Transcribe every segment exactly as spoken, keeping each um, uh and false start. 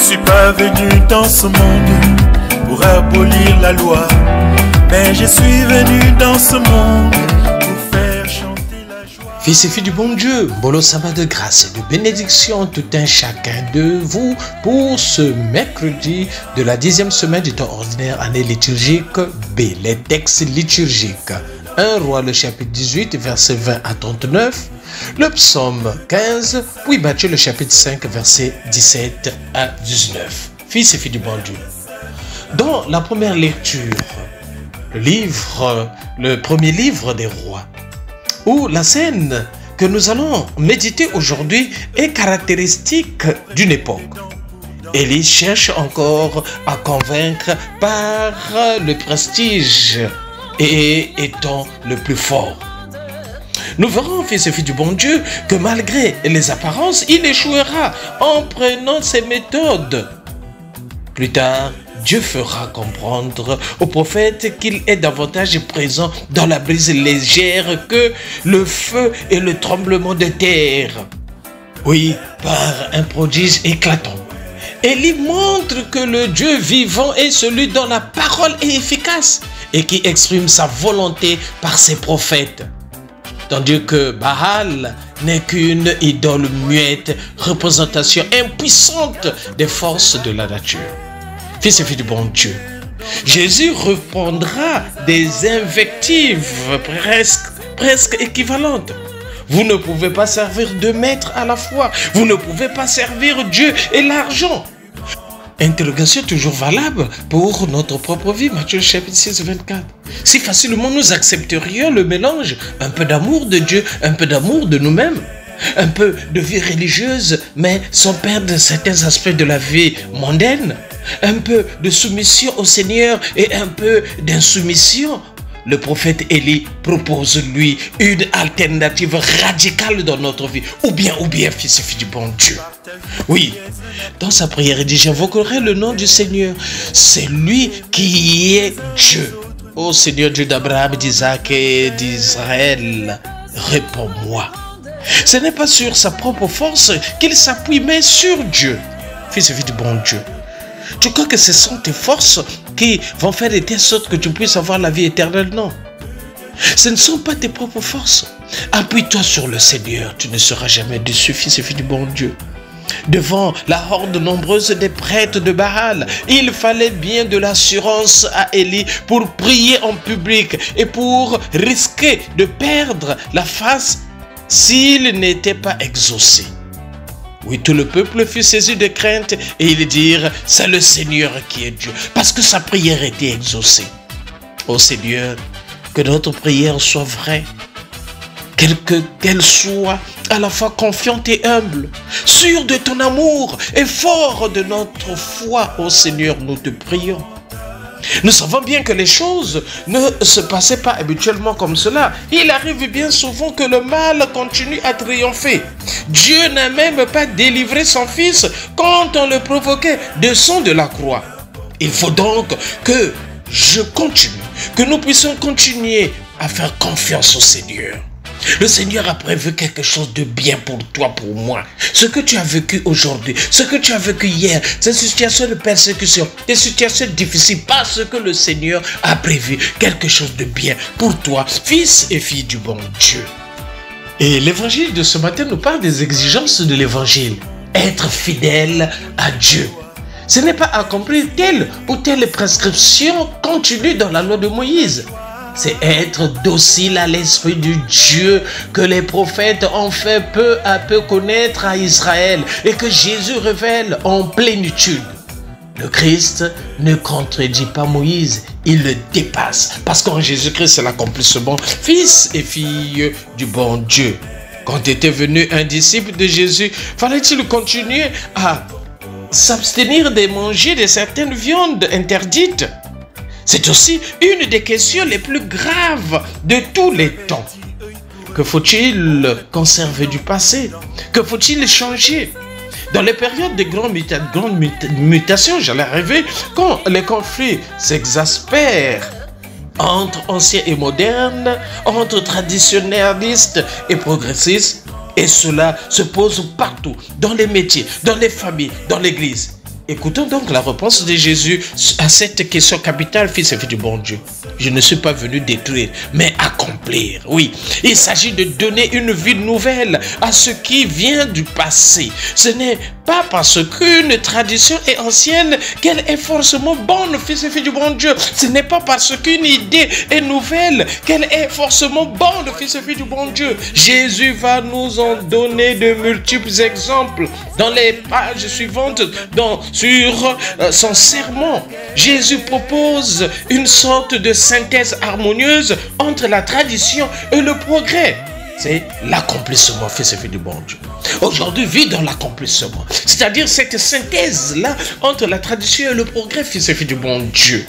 suis pas venu dans ce monde pour abolir la loi, mais je suis venu dans ce monde pour faire chanter la joie. Fils et filles du bon Dieu, Bolo sabbat de grâce et de bénédiction tout un chacun de vous pour ce mercredi de la dixième semaine du temps ordinaire année liturgique B. Les textes liturgiques. un Roi le chapitre dix-huit, versets vingt à trente-neuf. Le psaume quinze, puis Matthieu le chapitre cinq, versets dix-sept à dix-neuf. Fils et filles du bon Dieu. Dans la première lecture, le livre, le premier livre des rois, où la scène que nous allons méditer aujourd'hui est caractéristique d'une époque. Élie cherche encore à convaincre par le prestige et étant le plus fort. Nous verrons, fils et filles du bon Dieu, que malgré les apparences, il échouera en prenant ses méthodes. Plus tard, Dieu fera comprendre au prophète qu'il est davantage présent dans la brise légère que le feu et le tremblement de terre. Oui, par un prodige éclatant. Élie montre que le Dieu vivant est celui dont la parole est efficace et qui exprime sa volonté par ses prophètes. Tandis que Baal n'est qu'une idole muette, représentation impuissante des forces de la nature. Fils et filles du bon Dieu, Jésus répondra des invectives presque, presque équivalentes. Vous ne pouvez pas servir deux maîtres à la fois. Vous ne pouvez pas servir Dieu et l'argent. Interrogation toujours valable pour notre propre vie, Matthieu chapitre six, vingt-quatre. Si facilement nous accepterions le mélange, un peu d'amour de Dieu, un peu d'amour de nous-mêmes, un peu de vie religieuse, mais sans perdre certains aspects de la vie mondaine, un peu de soumission au Seigneur et un peu d'insoumission. Le prophète Élie propose, lui, une alternative radicale dans notre vie. Ou bien, ou bien, fils et filles du bon Dieu. Oui, dans sa prière, il dit, j'invoquerai le nom du Seigneur. C'est lui qui est Dieu. Ô Seigneur Dieu d'Abraham, d'Isaac et d'Israël, réponds-moi. Ce n'est pas sur sa propre force qu'il s'appuie, mais sur Dieu. Fils et filles du bon Dieu. Tu crois que ce sont tes forces qui vont faire de telle sorte que tu puisses avoir la vie éternelle? Non. Ce ne sont pas tes propres forces. Appuie-toi sur le Seigneur. Tu ne seras jamais déçu, fils et filles du bon Dieu. Devant la horde nombreuse des prêtres de Baal, il fallait bien de l'assurance à Élie pour prier en public et pour risquer de perdre la face s'il n'était pas exaucé. Oui, tout le peuple fut saisi de crainte et ils dirent, c'est le Seigneur qui est Dieu, parce que sa prière était exaucée. Ô Seigneur, que notre prière soit vraie, quelque qu'elle soit à la fois confiante et humble, sûre de ton amour et fort de notre foi. Ô Seigneur, nous te prions. Nous savons bien que les choses ne se passaient pas habituellement comme cela. Il arrive bien souvent que le mal continue à triompher. Dieu n'a même pas délivré son fils quand on le provoquait de son de la croix. Il faut donc que je continue, que nous puissions continuer à faire confiance au Seigneur. Le Seigneur a prévu quelque chose de bien pour toi, pour moi. Ce que tu as vécu aujourd'hui, ce que tu as vécu hier, ces situations de persécution, des situations difficiles, parce que le Seigneur a prévu quelque chose de bien pour toi, fils et fille du bon Dieu. Et l'évangile de ce matin nous parle des exigences de l'évangile. Être fidèle à Dieu. Ce n'est pas accomplir telle ou telle prescription contenue dans la loi de Moïse. C'est être docile à l'Esprit du Dieu que les prophètes ont fait peu à peu connaître à Israël et que Jésus révèle en plénitude. Le Christ ne contredit pas Moïse, il le dépasse. Parce qu'en Jésus-Christ, c'est l'accomplissement, fils et filles du bon Dieu. Quand était venu un disciple de Jésus, fallait-il continuer à s'abstenir de manger de certaines viandes interdites? C'est aussi une des questions les plus graves de tous les temps. Que faut-il conserver du passé? Que faut-il changer? Dans les périodes de grandes muta grande muta mutations, j'allais arriver, quand les conflits s'exaspèrent entre anciens et modernes, entre traditionnalistes et progressistes, et cela se pose partout, dans les métiers, dans les familles, dans l'église. Écoutons donc la réponse de Jésus à cette question capitale, fils et fille du bon Dieu. Je ne suis pas venu détruire, mais accomplir. Oui, il s'agit de donner une vie nouvelle à ce qui vient du passé. Ce n'est pas parce qu'une tradition est ancienne qu'elle est forcément bonne, fils et fille du bon Dieu. Ce n'est pas parce qu'une idée est nouvelle qu'elle est forcément bonne, fils et fille du bon Dieu. Jésus va nous en donner de multiples exemples dans les pages suivantes, dans sur euh, son sermon. Jésus propose une sorte de synthèse harmonieuse entre la tradition et le progrès. C'est l'accomplissement, fils et fille du bon Dieu. Aujourd'hui, vit dans l'accomplissement. C'est-à-dire cette synthèse-là entre la tradition et le progrès, fils et fille du bon Dieu.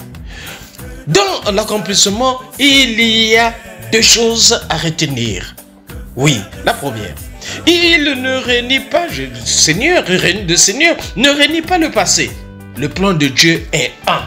Dans l'accomplissement, il y a deux choses à retenir. Oui, la première. Il ne renie pas, le Seigneur, le Seigneur ne renie pas le passé. Le plan de Dieu est un.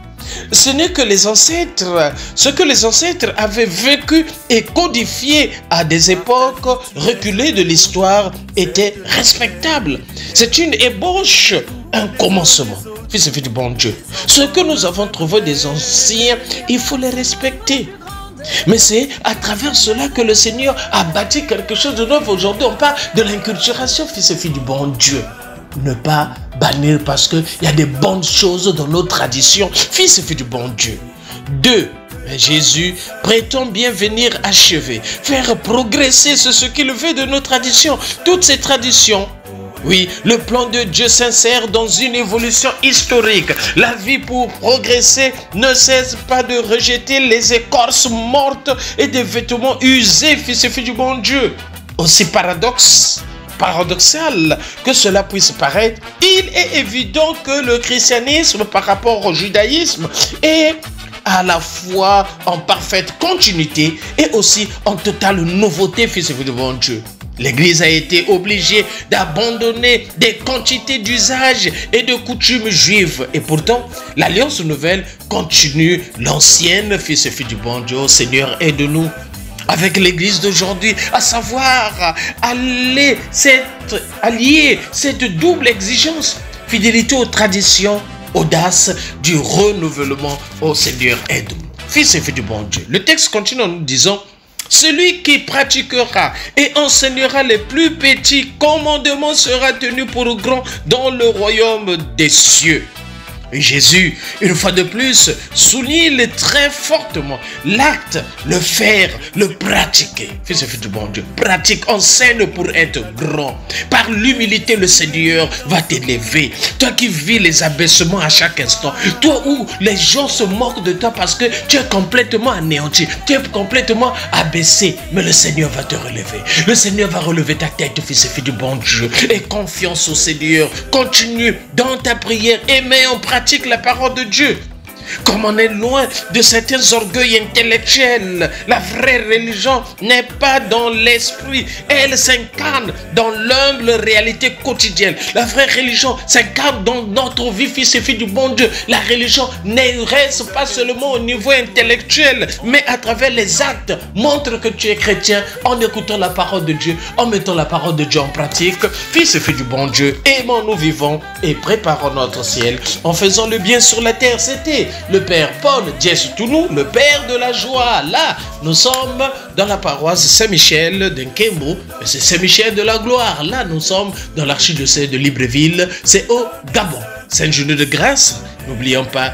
Ce n'est que les ancêtres, ce que les ancêtres avaient vécu et codifié à des époques reculées de l'histoire était respectable. C'est une ébauche, un commencement. Fils et fille du bon Dieu. Ce que nous avons trouvé des anciens, il faut les respecter. Mais c'est à travers cela que le Seigneur a bâti quelque chose de neuf. Aujourd'hui, on parle de l'inculturation, fils et filles du bon Dieu. Ne pas bannir parce qu'il y a des bonnes choses dans nos traditions, fils et filles du bon Dieu. Deux, Jésus prétend bien venir achever, faire progresser ce qu'il veut de nos traditions. Toutes ces traditions, oui, le plan de Dieu s'insère dans une évolution historique. La vie pour progresser ne cesse pas de rejeter les écorces mortes et des vêtements usés, fils et filles du bon Dieu. Aussi paradoxe, paradoxal que cela puisse paraître, il est évident que le christianisme par rapport au judaïsme est à la fois en parfaite continuité et aussi en totale nouveauté, fils et filles du bon Dieu. L'Église a été obligée d'abandonner des quantités d'usages et de coutumes juives. Et pourtant, l'Alliance nouvelle continue l'ancienne, fils et filles du bon Dieu. Seigneur, aide-nous avec l'Église d'aujourd'hui, à savoir aller cette, allier cette double exigence, fidélité aux traditions, audace du renouvellement. Au Seigneur, aide-nous. Fils et filles du bon Dieu. Le texte continue en nous disant: celui qui pratiquera et enseignera les plus petits commandements sera tenu pour grand dans le royaume des cieux. Et Jésus, une fois de plus, souligne très fortement l'acte, le faire, le pratiquer. Fils et filles du bon Dieu, pratique, enseigne pour être grand. Par l'humilité, le Seigneur va t'élever. Toi qui vis les abaissements à chaque instant, toi où les gens se moquent de toi parce que tu es complètement anéanti, tu es complètement abaissé, mais le Seigneur va te relever. Le Seigneur va relever ta tête, fils et filles du bon Dieu. Et confiance au Seigneur. Continue dans ta prière et mets en pratique la parole de Dieu. Comme on est loin de certains orgueils intellectuels, la vraie religion n'est pas dans l'esprit, elle s'incarne dans l'humble réalité quotidienne. La vraie religion s'incarne dans notre vie, fils et filles du bon Dieu. La religion ne reste pas seulement au niveau intellectuel, mais à travers les actes. Montre que tu es chrétien en écoutant la parole de Dieu, en mettant la parole de Dieu en pratique. Fils et filles du bon Dieu, aimons-nous vivons et préparons notre ciel en faisant le bien sur la terre. C'était le Père Paul Diesutunu, le Père de la joie. Là, nous sommes dans la paroisse Saint-Michel de Nkembo, c'est Saint-Michel de la gloire. Là, nous sommes dans l'archidiocèse de Libreville, c'est au Gabon. Sainte journée de grâce, n'oublions pas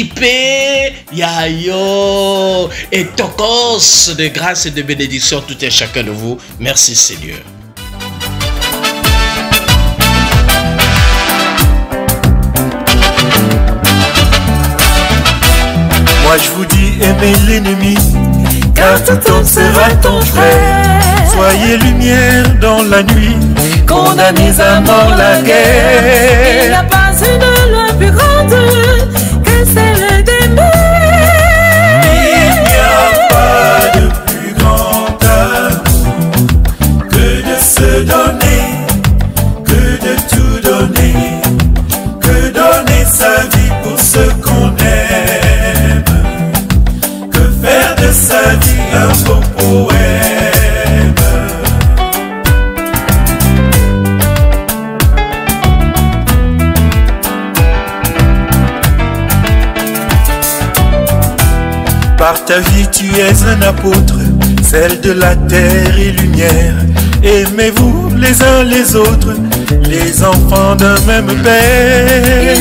Kipé, Yayo et Tokos de grâce et de bénédiction tout et chacun de vous. Merci Seigneur. Moi je vous dis, aimez l'ennemi, car tout homme sera ton frère. Soyez lumière dans la nuit, condamnez à mort la guerre. Il n'y a pas une loi plus grande que celle d'aimer. Il n'y a pas de plus grand amour que de se donner, que de tout donner, que donner sa vie pour ce qu'on aime. Faire de sa vie un beau poème. Par ta vie tu es un apôtre, celle de la terre et lumière. Aimez-vous les uns les autres, les enfants d'un même père.